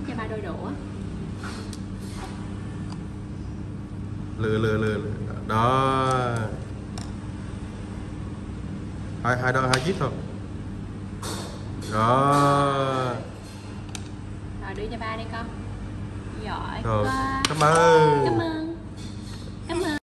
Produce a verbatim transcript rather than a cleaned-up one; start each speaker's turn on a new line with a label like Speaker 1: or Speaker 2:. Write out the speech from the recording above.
Speaker 1: cho ba đôi đũa.
Speaker 2: Lừa lừa lừa lừa. Đó. Hai hai đó hai chiếc thôi. Đó.
Speaker 1: Rồi đưa cho ba đi con. Giỏi
Speaker 2: Rồi,
Speaker 1: quá.
Speaker 2: cảm ơn.
Speaker 1: Cảm ơn.